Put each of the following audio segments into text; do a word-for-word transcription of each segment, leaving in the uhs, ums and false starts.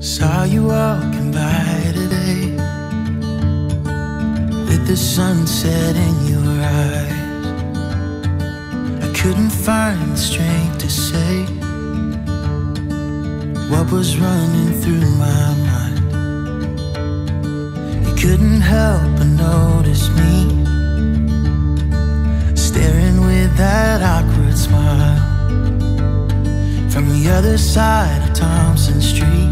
Saw you walking by today, with the sunset in your eyes. I couldn't find the strength to say what was running through my mind. You couldn't help but notice me, staring with that awkward smile from the other side of Thompson Street.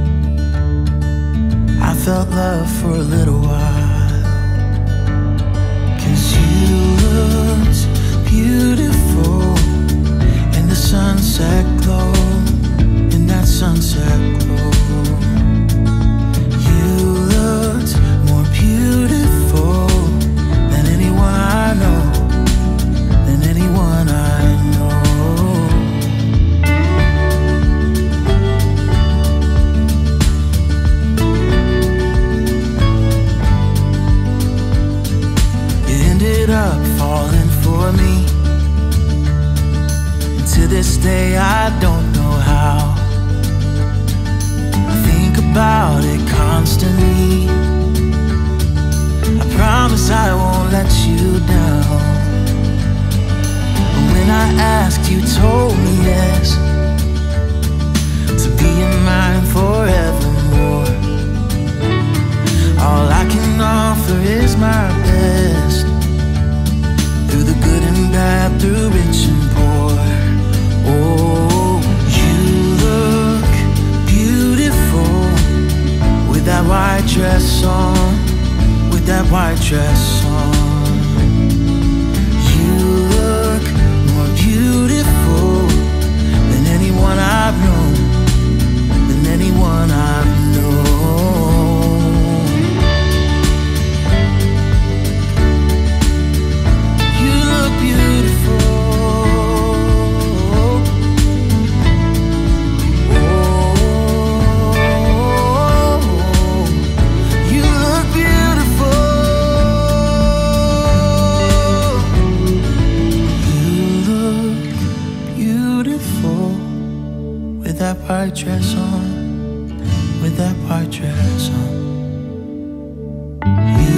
I felt love for a little while, 'cause you looked beautiful in the sunset glow, in that sunset glow. You looked more beautiful than anyone I know, than anyone I know. Up falling for me, and to this day I don't know how. I think about it constantly. I promise I won't let you down. But when I asked, you told me yes, to be in mine forevermore. All I can offer is my best, through the good and bad, through rich and poor. Oh, you look beautiful with that white dress on, with that white dress on. You look more beautiful than anyone I've known, than anyone I've known. White dress on, with that white dress on. You